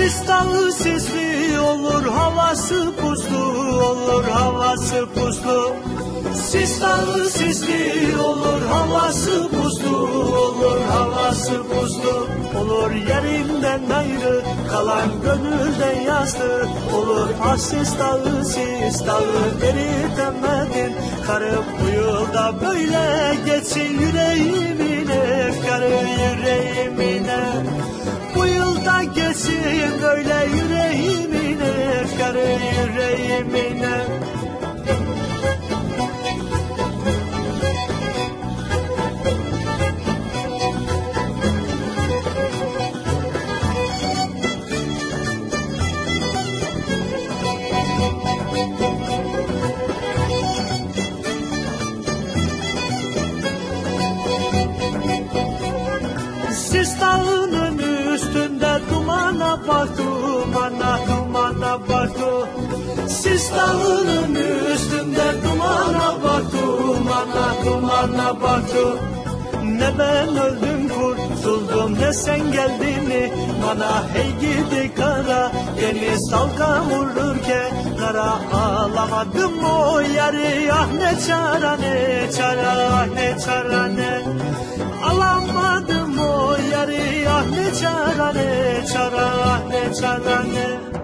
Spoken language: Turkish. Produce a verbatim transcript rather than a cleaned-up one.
Sis dağı sisli olur, havası puslu olur, havası puslu. Sis dağı sisli olur, havası puslu olur, havası puslu. Olur yerinden ayrı kalan gönülden yazdı. Olur ah sis dağı, sis dağı eritemedin. Karım bu yılda böyle geçsin yüreğimin efkarı, yüreğimine. Bu yılda geçsin böyle yüreğimin efkarı, yüreğimine. Sis dağının üstünde dumana bak, dumana, dumana bak. Sis dağının üstünde dumana bak, dumana, dumana bak. Ne ben öldüm kurtuldum ne sen geldin bana. Hey gidi kara deniz dalga vururken kara, ağlamadım o yarı. Ah ne çara ne çara, ah ne çara ne. Alamadım o yarı, ah ne çara ne çara, ah ne çara ne.